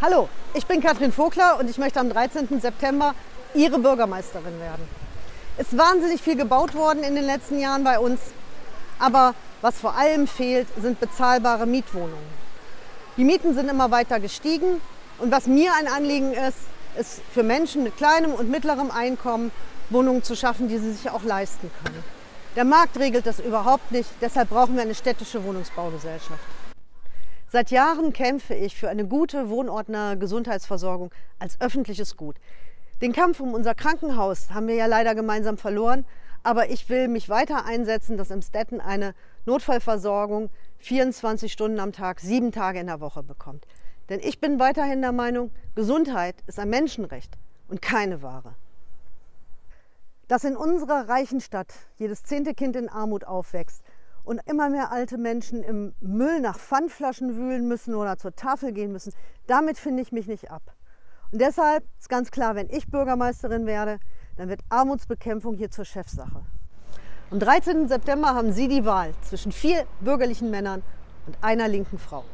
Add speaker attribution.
Speaker 1: Hallo, ich bin Katrin Vogler und ich möchte am 13. September Ihre Bürgermeisterin werden. Es ist wahnsinnig viel gebaut worden in den letzten Jahren bei uns, aber was vor allem fehlt, sind bezahlbare Mietwohnungen. Die Mieten sind immer weiter gestiegen und was mir ein Anliegen ist, ist für Menschen mit kleinem und mittlerem Einkommen Wohnungen zu schaffen, die sie sich auch leisten können. Der Markt regelt das überhaupt nicht, deshalb brauchen wir eine städtische Wohnungsbaugesellschaft. Seit Jahren kämpfe ich für eine gute wohnortnahe Gesundheitsversorgung als öffentliches Gut. Den Kampf um unser Krankenhaus haben wir ja leider gemeinsam verloren, aber ich will mich weiter einsetzen, dass Emstetten eine Notfallversorgung 24 Stunden am Tag, 7 Tage in der Woche bekommt. Denn ich bin weiterhin der Meinung, Gesundheit ist ein Menschenrecht und keine Ware. Dass in unserer reichen Stadt jedes 10. Kind in Armut aufwächst und immer mehr alte Menschen im Müll nach Pfandflaschen wühlen müssen oder zur Tafel gehen müssen, damit finde ich mich nicht ab. Und deshalb ist ganz klar, wenn ich Bürgermeisterin werde, dann wird Armutsbekämpfung hier zur Chefsache. Am 13. September haben Sie die Wahl zwischen 4 bürgerlichen Männern und einer linken Frau.